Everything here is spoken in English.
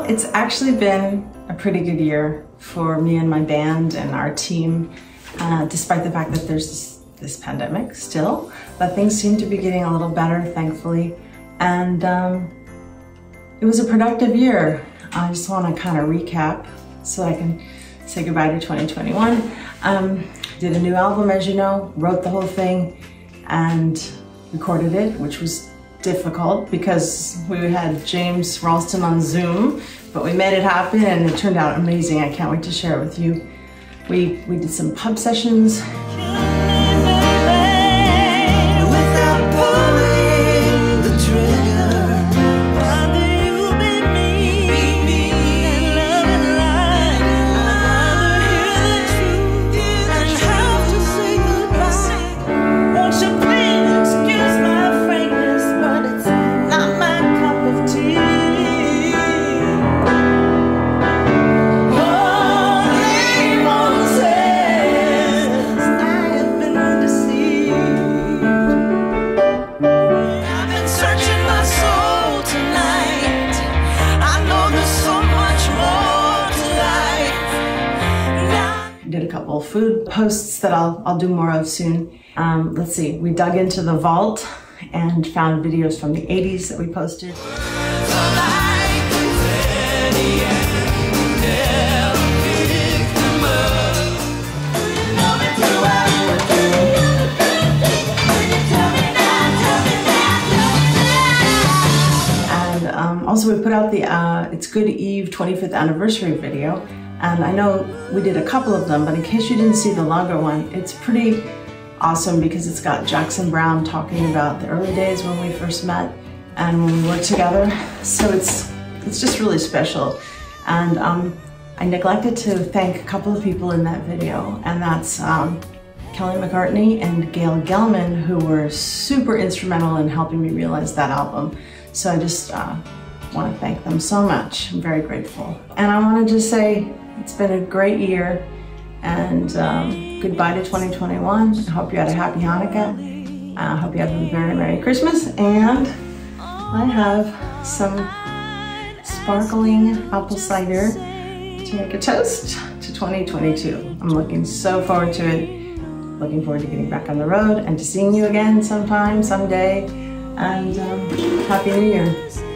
Well, it's actually been a pretty good year for me and my band and our team, despite the fact that there's this pandemic still, but things seem to be getting a little better, thankfully. And it was a productive year. I just want to kind of recap so I can say goodbye to 2021. Did a new album, as you know, wrote the whole thing and recorded it, which was difficult because we had James Ralston on Zoom, but we made it happen and it turned out amazing. I can't wait to share it with you. We did some pub sessions. Did a couple of food posts that I'll do more of soon. Let's see, we dug into the vault and found videos from the 80s that we posted. And also we put out the It's Good Eve 25th anniversary video. And I know we did a couple of them, but in case you didn't see the longer one, it's pretty awesome because it's got Jackson Browne talking about the early days when we first met and when we worked together. So it's just really special. And I neglected to thank a couple of people in that video, and that's Kelly McCartney and Gail Gelman, who were super instrumental in helping me realize that album. So I just want to thank them so much. I'm very grateful. And I want to just say, it's been a great year, and goodbye to 2021. I hope you had a happy Hanukkah. I hope you have a very Merry Christmas, and I have some sparkling apple cider to make a toast to 2022. I'm looking so forward to it. Looking forward to getting back on the road and to seeing you again sometime, someday, and Happy New Year.